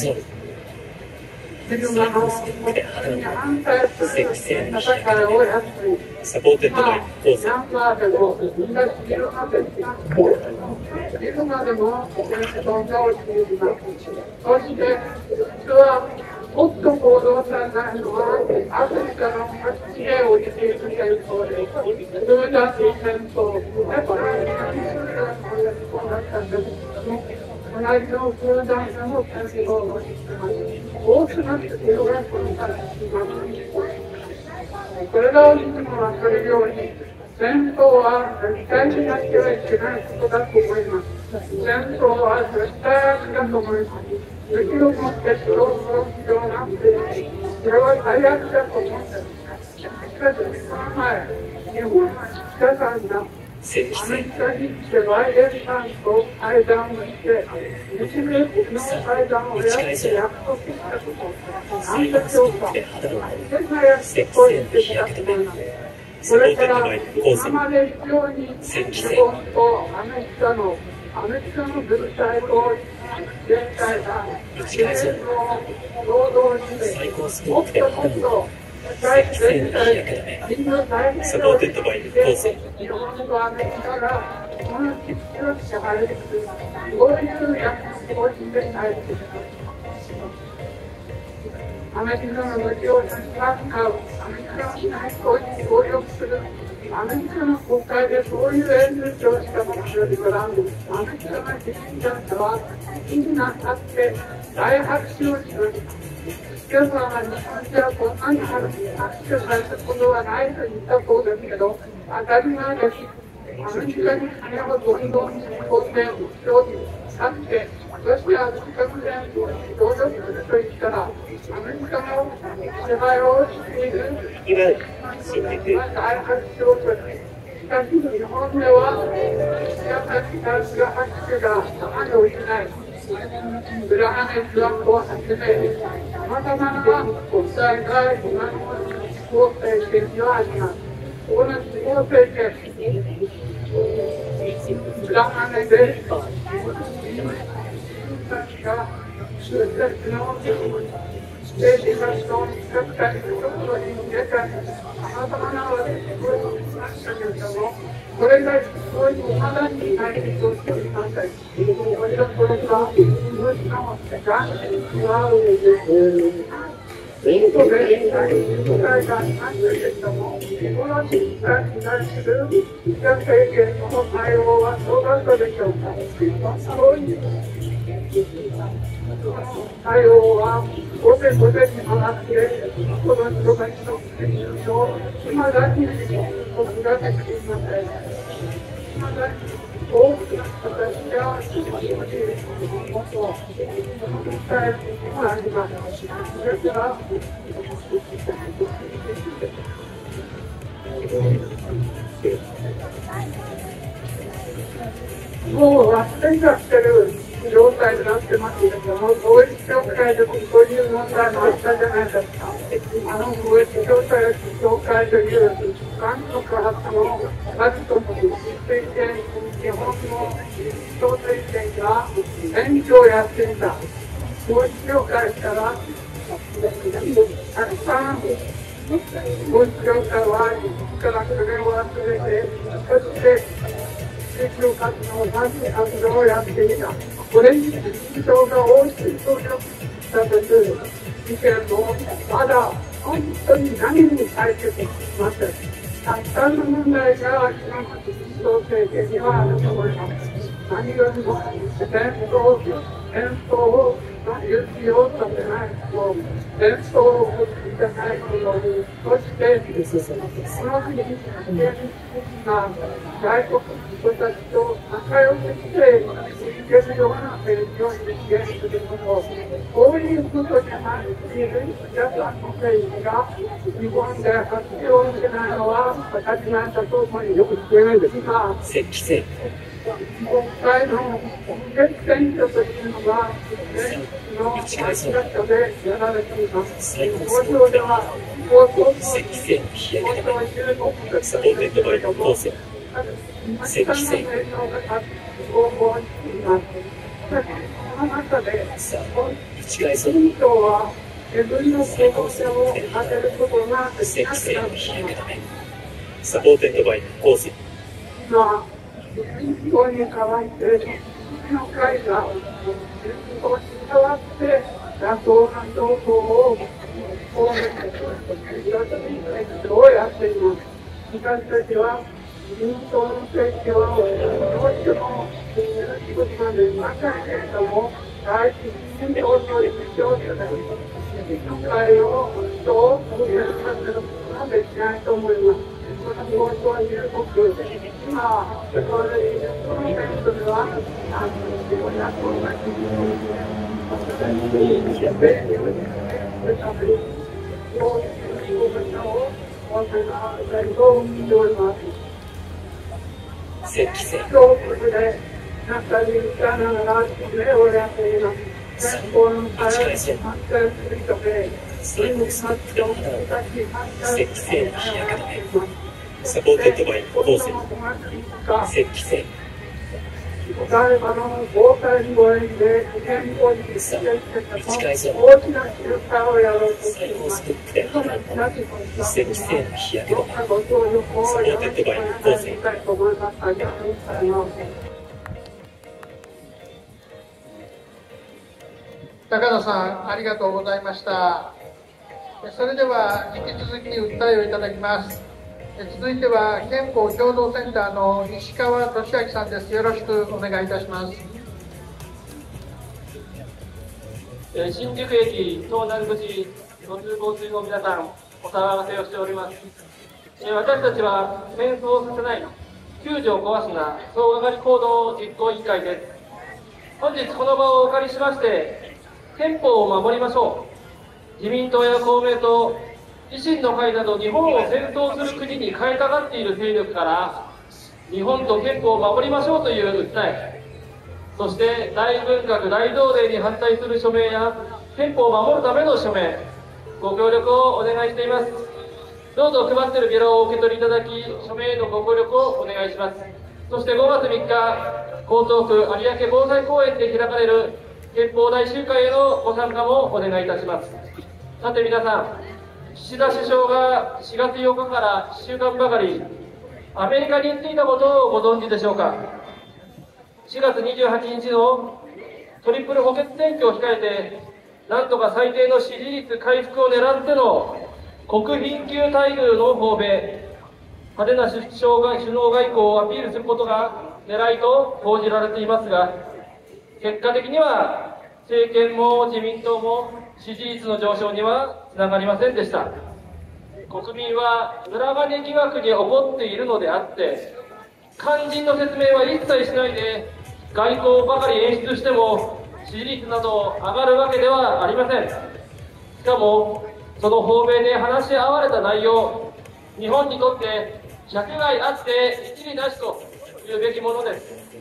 ビルマの国に反対する戦いをやっている。ミャンマーでも、ビルマでも戦争が起きています。そして、実は、もっと報道されないのは、アフリカの地形を生きていく戦争で、スーダン戦争、これは戦争だったんですけども、隣のスーダンでも戦争をしています。多くの人が殺されています。これらを見ても分かるように、戦争は絶対にやってはいけないことだと思います。戦争は絶対悪だと思います。敵を持って人を殺すようなんて、それは最悪だと思うんです。しかし、その前、日本の岸田さんが、アメリカに来てバイデンさんと会談をして、日米の会談をやって約束したこと、なんでしょうか。大変な約束をしてきたと思います。それから、今まで以上に日本とアメリカの軍隊と自衛隊が自衛の労働してもっともっと世界全体みんな大変な日本とアメリカがこの地域を支配するそういう約束をしてないというアメリカの武器をたくさん買う、アメリカの内交に協力する、アメリカの国会でそういう演説をしたものですから、アメリカの実施者はみんな立って大拍手をします。皆さんは日本ではこんなに拍手されたことはないと言ったそうですけど、当たり前です。アメリカに金をどんどん突っ込んで、後ろに立って、そしてアメリカの戦争に協力すると言ったら、アメリカの支配をしている大拍手をする。しかし日本では、皆さんに対する拍手があまり起きない。裏金疑惑をはじめ、さまざまな国際が今の地方政権にはあります。この地方政権、裏金で、自分たちが数々の政治活動に使ったり、そこに入れたり、さまざまな悪いことをしましたけれども、これがそういうまだに解決をしておりません。これがこれが自分のが違うインドで大事ながありましたけれども、この実態に対する岸田政権の対応はどうだったでしょうか。そういう対応は後手後手に回って、この人たちの責任をいまだに僕ができていません。いまだに多くの人たちが日本のことを訴えてもあります。ですが、もう忘れちゃってる状態になってますけれども、統一教会でもそういう問題もあったじゃないですか。統一教会という韓国発のカルトの推薦、日本の総推薦が選挙をやっていた。統一教会からたくさんご視聴者は一からそれを集めて、そして宗教活動、賛否活動をやっていた。これに民党が大きく協力したという意見もまだ本当に何に解決しません。たくさんの問題が日本の民党政権にはあると思います。何よりも戦争を許しようとしないこと、戦争を起こしてないこと、そしてこの国が外国の人たちと仲良くしていけるような政治を実現すること、こういうことじゃない皆さんの政治が日本で発表してないのは当たり前だと思い、よく聞こえないですが、今回の決選挙というのが、の選挙でやられています。交渉では、交渉の交渉15サポーテッドバイ構成。正規選挙が応募しています。この中で、自民党は自分の候補者を当てることができなくなっています。 サポーテッドバイ構成。 民党に代わって次の会が民党に代わって野党が同党を応援するどうやっています。私たちは民党の選挙をどうしても自分まで長いけれども大事に民党の立場でない次の会をどう応援させることができないと思います。今、この選挙では、 サポーテッドバイ構成。正規選。 誰かの防災護衛で健康に実現して大きな出産をやろうとしています。 正規選の日焼け止め。サポーテッドバイ構成。 高野さん、ありがとうございました。それでは引き続き訴えをいただきます。続いては憲法共同センターの石川俊明さんです。よろしくお願いいたします。 新宿駅東南口ご通行中の皆さん、お騒がせをしております。私たちは戦争をさせない、救助を壊すな総がかり行動実行委員会です。本日この場をお借りしまして憲法を守りましょう。自民党や公明党、維新の会など日本を戦争する国に変えたがっている勢力から日本と憲法を守りましょうという訴え、そして大文革大同盟に反対する署名や憲法を守るための署名、ご協力をお願いしています。どうぞ配っているゲラをお受け取りいただき、署名へのご協力をお願いします。そして5月3日、江東区有明防災公園で開かれる憲法大集会へのご参加もお願いいたします。さて皆さん、岸田首相が4月8日から1週間ばかりアメリカに行っていたことをご存知でしょうか。4月28日のトリプル補欠選挙を控えて、なんとか最低の支持率回復を狙っての国賓級待遇の訪米、派手な首脳外交をアピールすることが狙いと報じられていますが、結果的には政権も自民党も支持率の上昇にはつながりませんでした。国民は裏金疑惑に起こっているのであって、肝心の説明は一切しないで外交ばかり演出しても支持率など上がるわけではありません。しかもその訪米で話し合われた内容、日本にとって百害あって一理なしというべきものです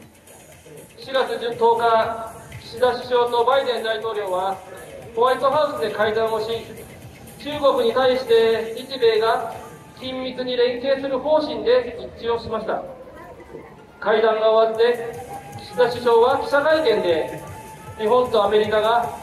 。4月10日、岸田首相とバイデン大統領はホワイトハウスで会談をし、中国に対して日米が緊密に連携する方針で一致をしました。会談が終わって岸田首相は記者会見で、日本とアメリカが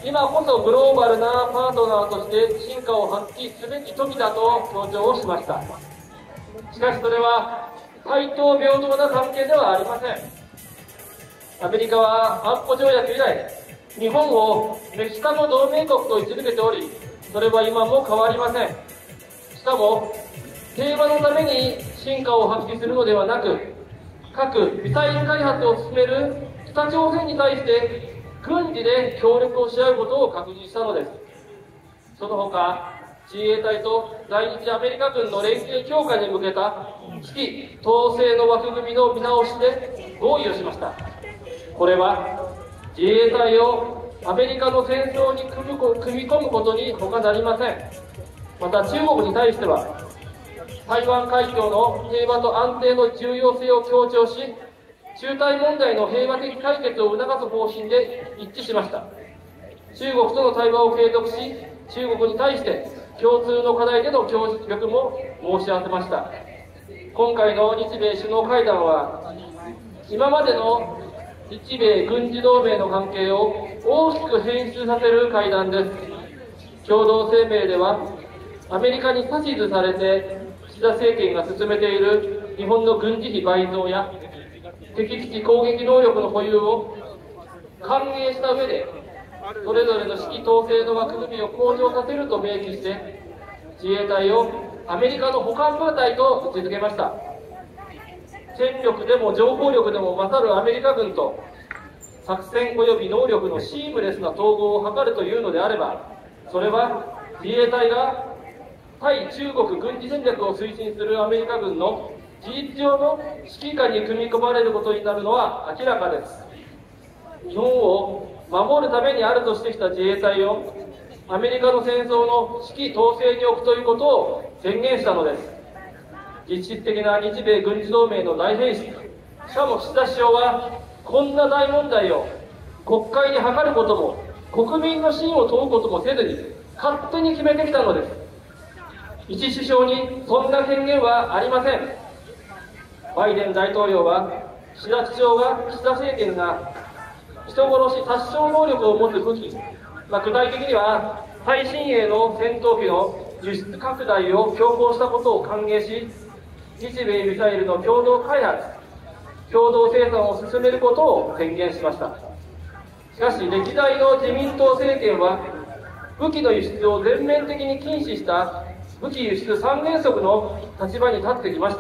今こそグローバルなパートナーとして真価を発揮すべき時だと強調をしました。しかしそれは対等平等な関係ではありません。アメリカは安保条約以来、日本をメキシカの同盟国と位置づけており、それは今も変わりません。しかも、平和のために真価を発揮するのではなく、核・ミサイル開発を進める北朝鮮に対して軍事で協力をし合うことを確認したのです。その他、自衛隊と在日アメリカ軍の連携強化に向けた指揮統制の枠組みの見直しで合意をしました。これは自衛隊をアメリカの戦争に組み込むことに他なりません。また中国に対しては台湾海峡の平和と安定の重要性を強調し、中台問題の平和的解決を促す方針で一致しました。中国との対話を継続し、中国に対して共通の課題での協力も申し合わせました。今回の日米首脳会談は、今までの日米軍事同盟の関係を大きく変質させる会談です。共同声明では、アメリカに指図されて岸田政権が進めている日本の軍事費倍増や敵基地攻撃能力の保有を歓迎した上で、それぞれの指揮統制の枠組みを向上させると明記して、自衛隊をアメリカの補完部隊と位置づけました。戦力でも情報力でも勝るアメリカ軍と作戦及び能力のシームレスな統合を図るというのであれば、それは自衛隊が対中国軍事戦略を推進するアメリカ軍の事実上の指揮下に組み込まれることになるのは明らかです。日本を守るためにあるとしてきた自衛隊をアメリカの戦争の指揮統制に置くということを宣言したのです。実質的な日米軍事同盟の大変質、しかも岸田首相はこんな大問題を国会に諮ることも国民の信を問うこともせずに勝手に決めてきたのです。一首相にそんな権限はありません。バイデン大統領は岸田首相が岸田政権が人殺し殺傷能力を持つ武器、具体的には最新鋭の戦闘機の輸出拡大を強行したことを歓迎し、日米ミサイルの共同開発、共同生産を進めることを宣言しました。しかし歴代の自民党政権は武器の輸出を全面的に禁止した武器輸出三原則の立場に立ってきました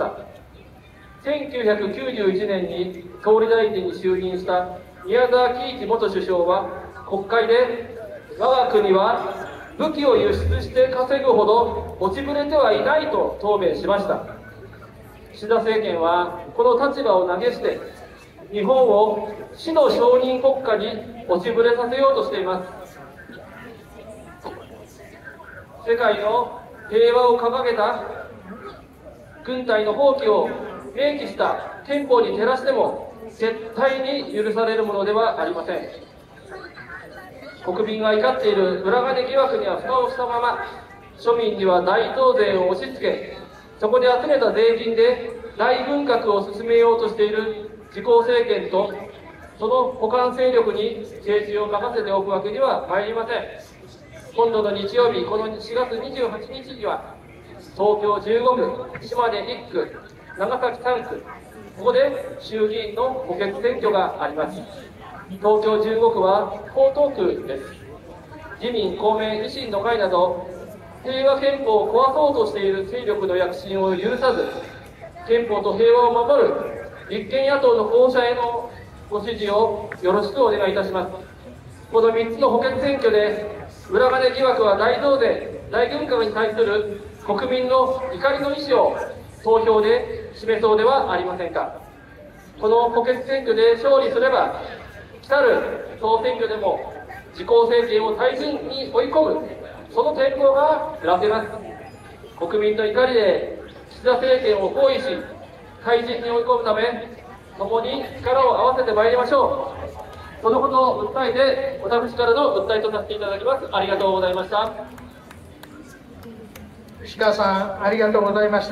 。1991年に総理大臣に就任した宮沢喜一元首相は国会で、我が国は武器を輸出して稼ぐほど落ちぶれてはいないと答弁しました。岸田政権はこの立場を投げ捨て、日本を死の承認国家に落ちぶれさせようとしています。世界の平和を掲げた軍隊の放棄を明記した憲法に照らしても絶対に許されるものではありません。国民が怒っている裏金疑惑には蓋をしたまま、庶民には大増税を押し付け、そこで集めた税金で大軍拡を進めようとしている自公政権とその補完勢力に政治を任せておくわけには参りません。今度の日曜日、この4月28日には東京15区、島根1区、長崎3区、ここで衆議院の補欠選挙があります。東京15区は江東区です。自民、公明、維新の会など平和憲法を壊そうとしている勢力の躍進を許さず、憲法と平和を守る立憲野党の候補者へのご支持をよろしくお願いいたします。この3つの補欠選挙で裏金疑惑は大増税、大軍拡に対する国民の怒りの意思を投票で示そうではありませんか。この補欠選挙で勝利すれば、来たる総選挙でも自公政権を退陣に追い込む、その天候が下せます。国民の怒りで岸田政権を包囲し、退陣に追い込むため、共に力を合わせてまいりましょう。そのことを訴えて、私からの訴えとさせていただきます。ありがとうございました。 石川さん、ありがとうございました。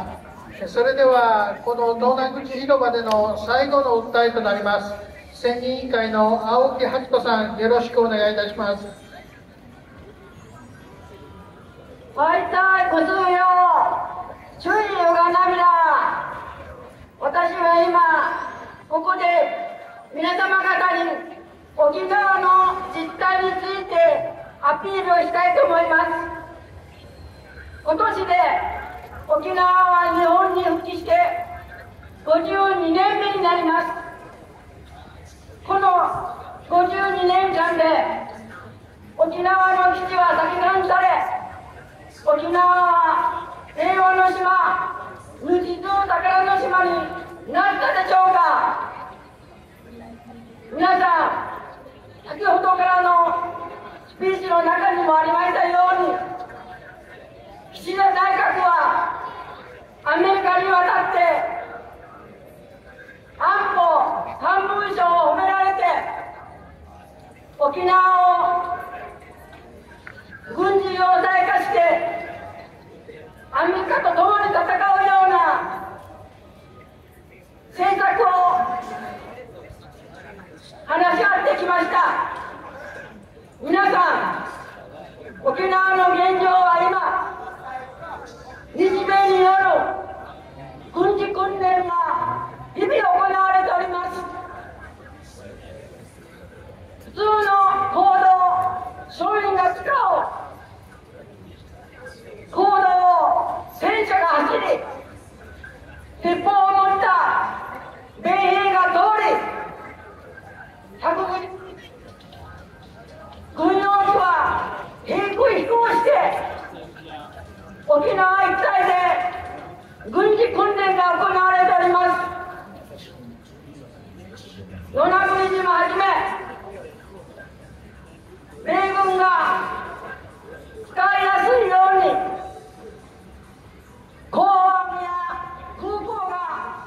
それでは、この東南口広場での最後の訴えとなります。 選任委員会の青木明人さん、よろしくお願いいたします。 毎回ご通用、注意よが涙。私は今、ここで皆様方に沖縄の実態についてアピールをしたいと思います。今年で沖縄は日本に復帰して52年目になります。この52年間で沖縄の基地は削減され、沖縄は平和の島、無実の宝の島になったでしょうか。皆さん、先ほどからのスピーチの中にもありましたように、岸田内閣はアメリカに渡って安保3文書を褒められて、沖縄を軍事要塞化してアメリカと共に戦うような政策を話し合ってきました。皆さん、沖縄の現状は今、日米による軍事訓練が日々行われております。普通の行動、総員が使う行動を戦車が走り、鉄砲を持った米兵が通り、軍用機は低空飛行して沖縄一帯で軍事訓練が行われております。与那国島はじめ米軍が使いやすいように港湾や空港が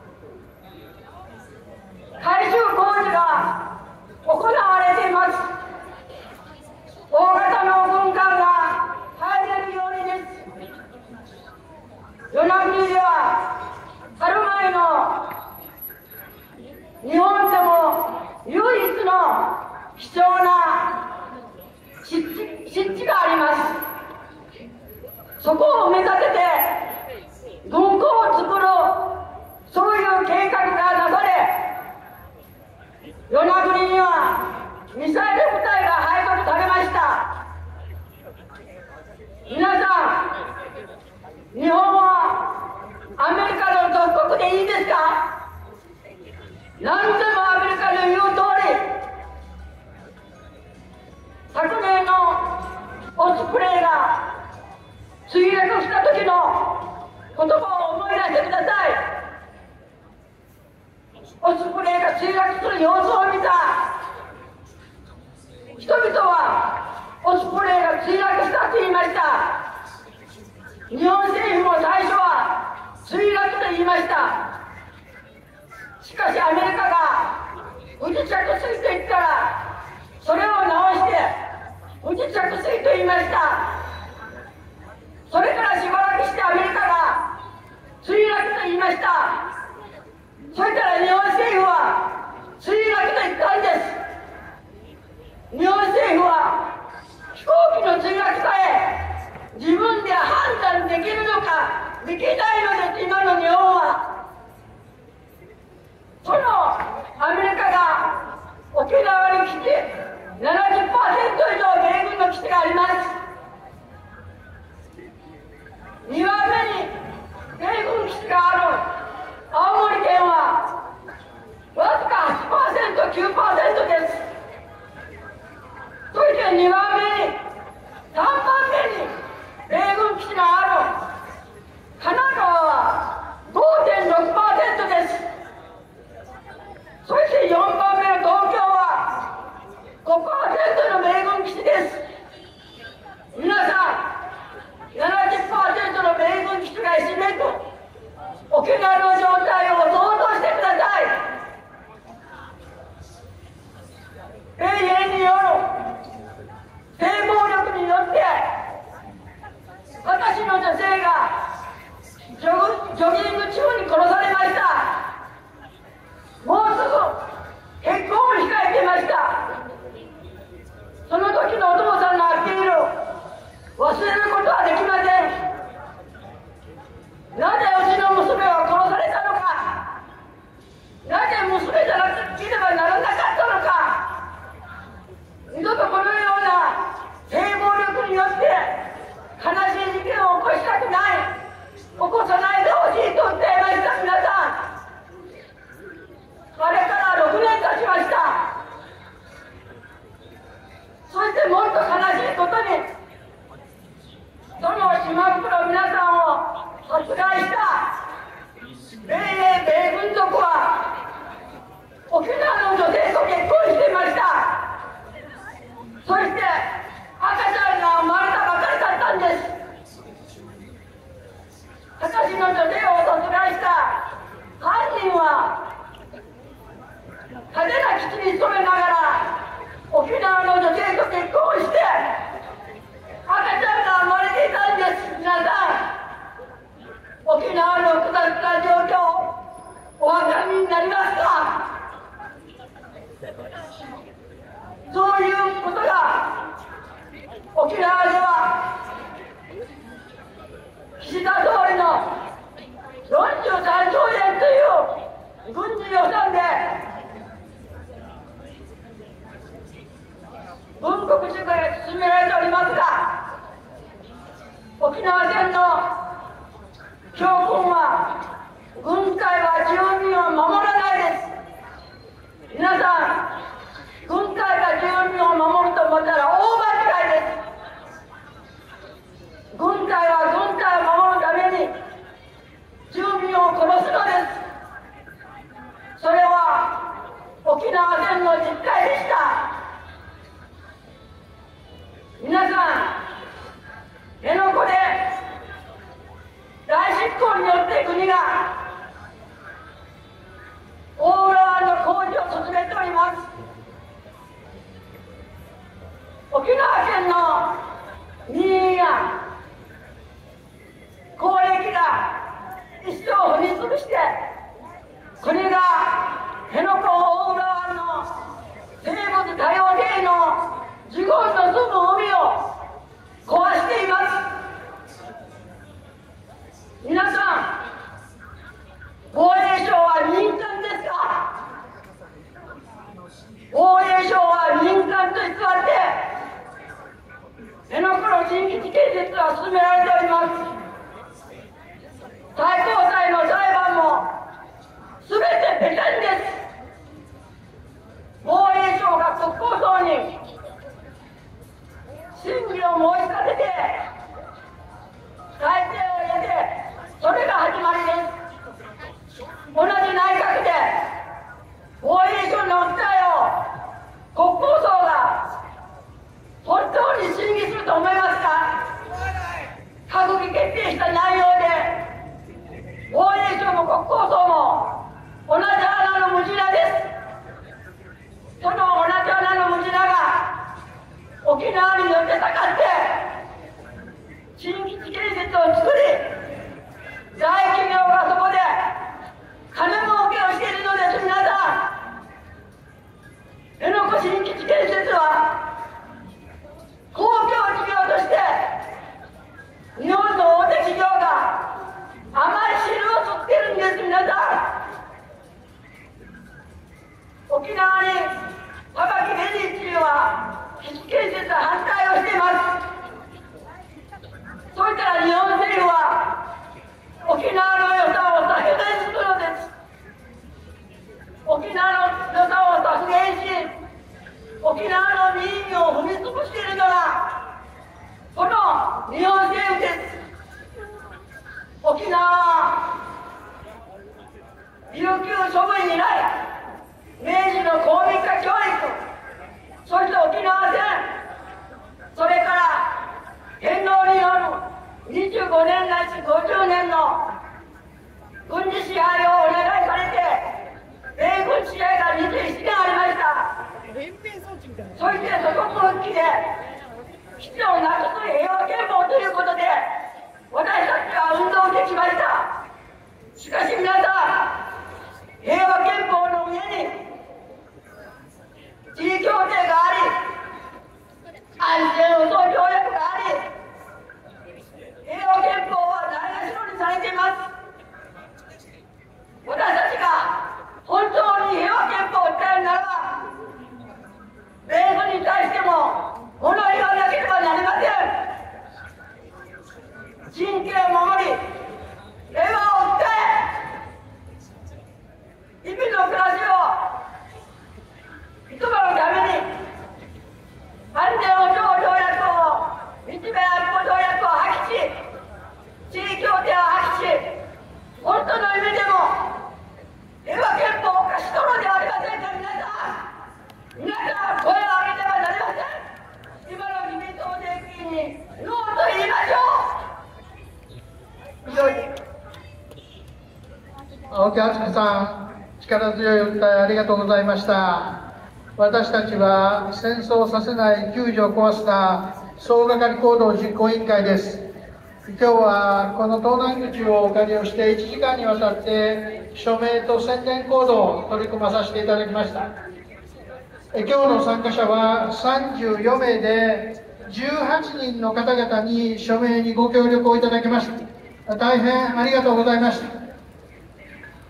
改修工事が行われています。大型の軍艦が入れるようにです。与那国では春前の日本でも唯一の貴重な湿地があります。そこを目立てて軍港を作る、そういう計画がなされ、与那国にはミサイル部隊が配属されました。皆さん、日本はアメリカの属国でいいですか？何でもアメリカの言う通り、昨年のオスプレイが墜落した時の言葉を思い出してください。オスプレイが墜落する様子を見た人々はオスプレイが墜落したと言いました。日本政府も最初は墜落と言いました。しかしアメリカが不時着水と言ったら、それを直して不時着水と言いました。それからしばらくしてアメリカが墜落と言いました。それから日本政府は墜落と言ったんです。日本政府は飛行機の墜落さえ自分で判断できるのかできないのです。今の日本はそのアメリカが沖縄に基地 70% 以上米軍の基地があります。2番目に米軍基地がある青森県はわずか 8%、9% です。それで2番目に3番目に米軍基地がある神奈川は 5.6% です。そして4番目の東京は 5% の米軍基地です。皆さん、70% の米軍基地が占める沖縄の状態を想像してください。米兵による性暴力によって私の女性がジョギング中に殺されました。もうすぐ結婚その時のお父さんのアピールを忘れることはできません。なぜうちの娘は殺されたのか、なぜ娘じゃなくてればならなかったのか、二度とこのような性暴力によって悲しい事件を起こしたくない、起こさないでほしいと訴えました。皆さん、あれから6年経ちました。そしてもっと悲しいことに、その島袋皆さんを殺害した米軍属は沖縄の女性と結婚していました。そして赤ちゃんが生まれたばかりだったんです。私の女性を殺害した犯人は派手な基地に勤めながら沖縄の女性と結婚して赤ちゃんが生まれていたんです。皆さん、沖縄の複雑な状況お分かりになりますか？そういうことが沖縄では岸田総理の43兆円という軍事予算で軍国主義が進められておりますが、沖縄県の教訓は軍隊は住民を守らないです。皆さん、軍隊が住民を守ると思ったら大間違いです。軍隊は軍隊を守るために住民を殺すのです。それは沖縄県の実態でした。皆さん、辺野古で大執行によって国が大浦湾の工事を進めております。沖縄県の民営や公益が一生踏み潰して、国が辺野古大浦湾の生物多様性のジュゴンの住む海を壊しています。皆さん、防衛省は民間ですか？防衛省は民間と偽って辺野古の新基地建設は進められております。最高裁の裁判も全てペテンです。防衛省が国交省に審議を申し立てて裁定を得て、それが始まりです。同じ内閣で防衛省の訴えを国交省が本当に審議すると思いますか？閣議決定した内容で防衛省も国交省も同じ穴のムジナです。その同じ穴のムジナが沖縄によってたかって新基地建設を作り、大企業がそこで金儲けをしているのです。皆さん、辺野古新基地建設は公共事業として日本の大手企業が甘い汁を吸ってるんです。皆さん、沖縄に玉城デニー知事は基地建設反対をしています。そしたら日本政府は沖縄の予算を削減するのです。沖縄の予算を削減し、沖縄の民意を踏み潰しているのがこの日本政府です。沖縄は琉球処分以来、明治の公民化教育、そして沖縄戦、それから天皇による25年ないし50年の軍事支配をお願いされて、米軍支配が21年ありました。そして祖国復帰で基地をなくす平和憲法ということで私たちは運動してきました。しかし皆さん、平和憲法の上に地位協定があり、 木敦子さん、力強い訴えありがとうございました。私たちは戦争させない救助を壊すな総がかり行動実行委員会です。今日はこの東南口をお借りをして1時間にわたって署名と宣伝行動を取り組まさせていただきました。今日の参加者は34名で18人の方々に署名にご協力をいただきました。大変ありがとうございました。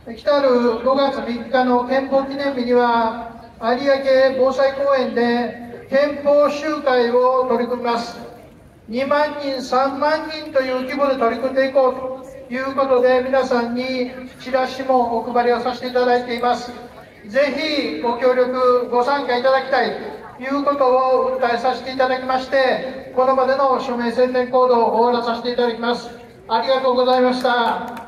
来たる5月3日の憲法記念日には有明防災公園で憲法集会を取り組みます。2万人、3万人という規模で取り組んでいこうということで、皆さんにチラシもお配りをさせていただいています。ぜひご協力、ご参加いただきたいということを訴えさせていただきまして、この場での署名宣伝行動を終わらさせていただきます。ありがとうございました。